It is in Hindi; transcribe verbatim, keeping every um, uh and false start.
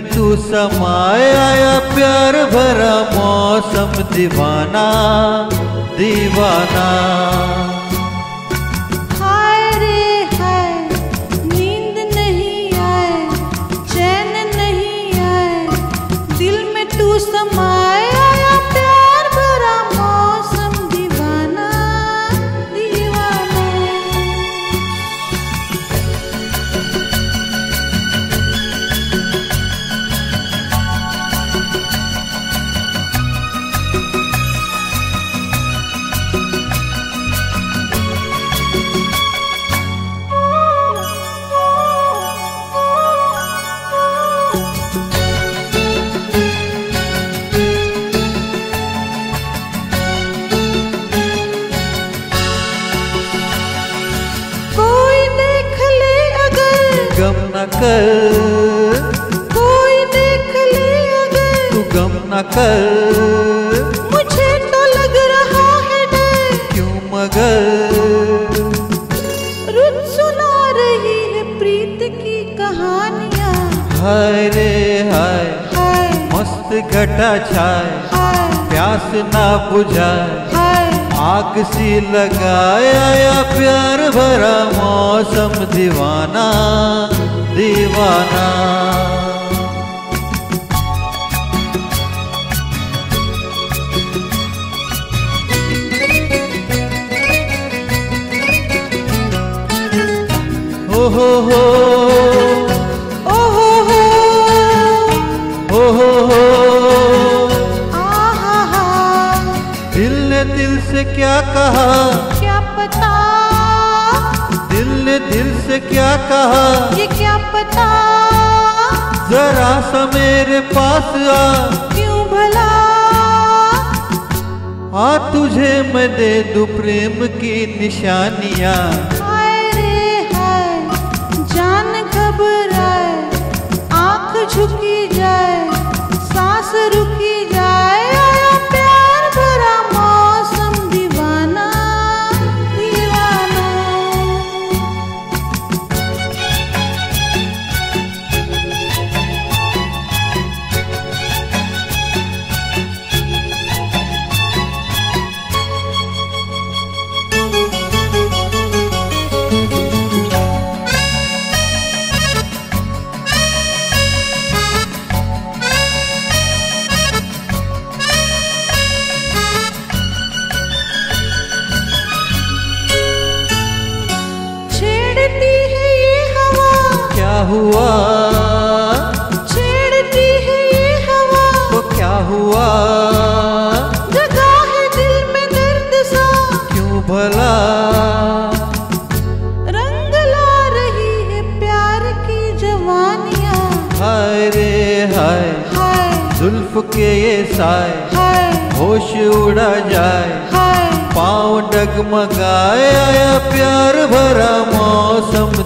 में तू समाए आया प्यार भरा मौसम दीवाना दीवाना। हाय रे हाय नींद नहीं आए चैन नहीं आए दिल में तू समाए आया प्यार भरा मौसम दीवाना दीवाना। गम न कर कोई देख ले अगर तू गम न कर मुझे तो लग रहा है डर क्यों मगर रुत सुना रही है प्रीत की कहानियाँ। हाय रे हाय हाय मस्त घटा छाए हाय प्यास ना बुझाए हाय आग सी लगाए आया प्यार भरा मौसम दीवाना दीवाना। हो हो हो ओ हो हो हो हो हो आहा हा दिल ने दिल से क्या कहा क्या पता दिल ने दिल से क्या कहा ये क्या पता जरा सा मेरे पास आ क्यों भला आ तुझे मैं दे दूं प्रेम की निशानियाँ। हाय रे हाय जान घबराए आंख झुकी जाए सांस रुकी जाए आया प्यार भरा मौसम दीवाना दीवाना। छेड़ती है ये हवा क्या हुआ छेड़ती है ये हवा तो क्या हुआ जगा है दिल में दर्द सा क्यों भला रंग ला रही है प्यार की जवानियाँ। हाय रे हाय हाय जुल्फ के ये साए हाय होश उड़ा जाए हाय पाँव डगमगाए आया प्यार भरा मौसम